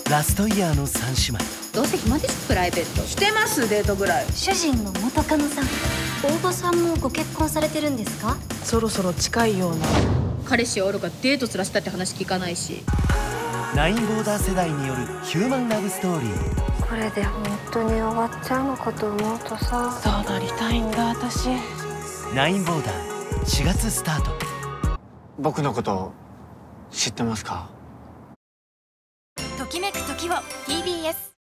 ラストイヤーの三姉妹。 どうせ暇ですプライベートしてます。デートぐらい。 主人の元カノさん、大場さんもご結婚されてるんですか？ そろそろ近いような。 彼氏おるがデートすらしたって話聞かないし。 ナインボーダー世代によるヒューマンラブストーリー。 これで本当に終わっちゃうのかと思うとさ。 そうなりたいんだ私。 ナインボーダー4月スタート。 僕のこと知ってますか？ ときめく時を TBS